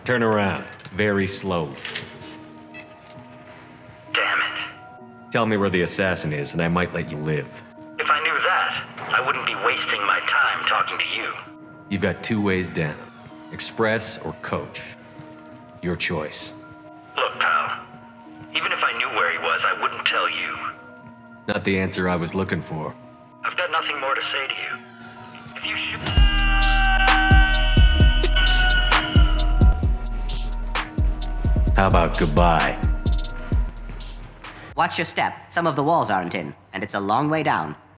Turn around, very slowly. Damn it. Tell me where the assassin is, and I might let you live. If I knew that, I wouldn't be wasting my time talking to you. You've got two ways down. Express or coach. Your choice. Look, pal. Even if I knew where he was, I wouldn't tell you. Not the answer I was looking for. I've got nothing more to say to you. If you should... How about goodbye? Watch your step. Some of the walls aren't in, and it's a long way down.